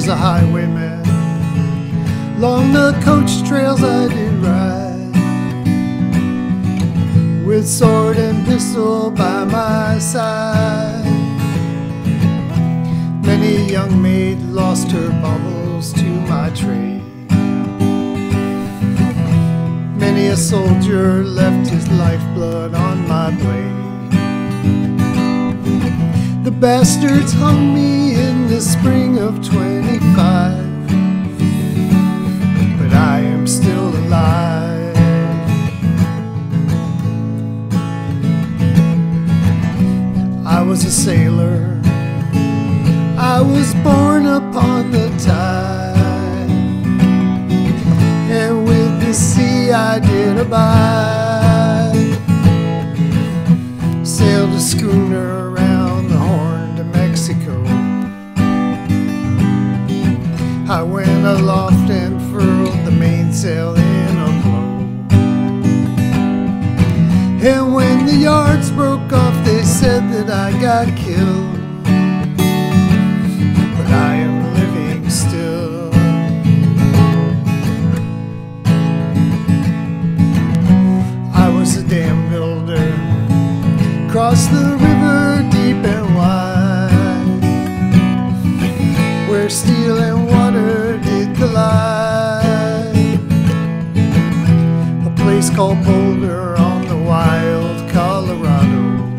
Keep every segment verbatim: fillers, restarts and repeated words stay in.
was a highwayman. Along the coach trails I did ride, with sword and pistol by my side. Many a young maid lost her baubles to my trade. Many a soldier left his lifeblood on my blade. The bastards hung me in the spring of twenty-five, but I am still alive. I was a sailor, I was born upon the tide, and with the sea I did abide. Sailed a schooner around the Horn to Mexico. I went aloft and furled the mainsail in a blow. And when the yards broke off, they said that I got killed. But I am living still. I was a dam builder, crossed the river deep and wide, where steel and water did collide. A place called Boulder on the wild Colorado.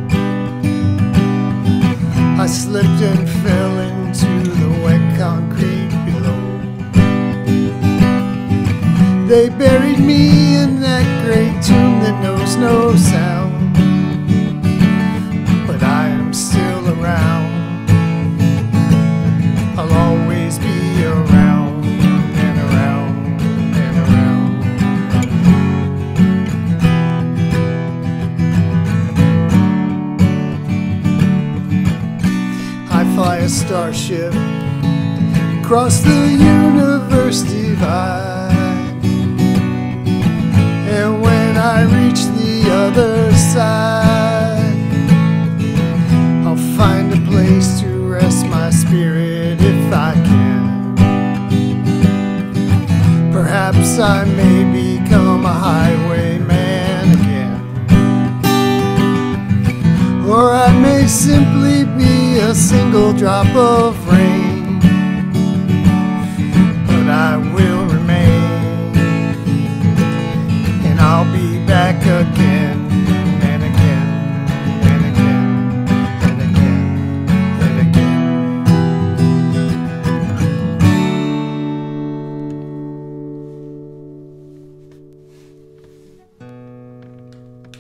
I slipped and fell into the wet concrete below. They buried me in that great tomb that knows no sound. But I am still around. I'll always be around and around and around. I fly a starship across the universe divide, and when I reach the other side, I'll find a place to rest my spirit if I can. Perhaps I may become a highwayman again, or I may simply be a single drop of rain